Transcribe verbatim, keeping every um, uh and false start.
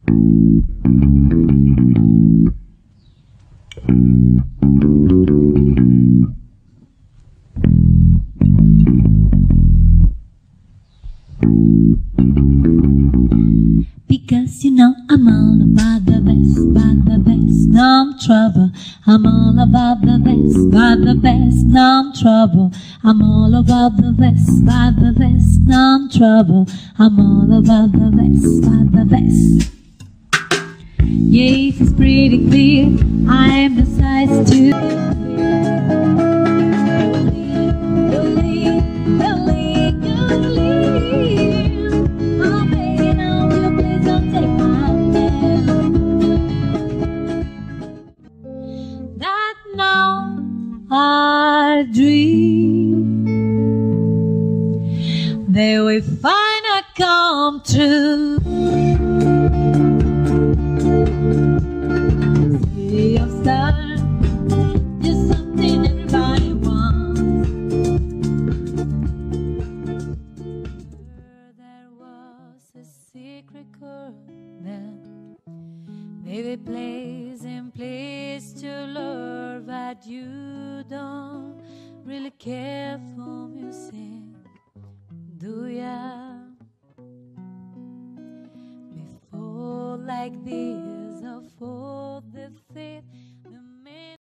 Because you know I'm all about the best, about the best, no I'm trouble. I'm all about the best, about the best, no I'm trouble. I'm all about the best, about the best, no I'm trouble. I'm all about the best, about the best. Yes, it's pretty clear, I am the size to our dream, they will finally come true. City of stars, just something everybody wants. There was a secret chord that maybe plays in place to lure, but you don't really care for music, do ya? Before like this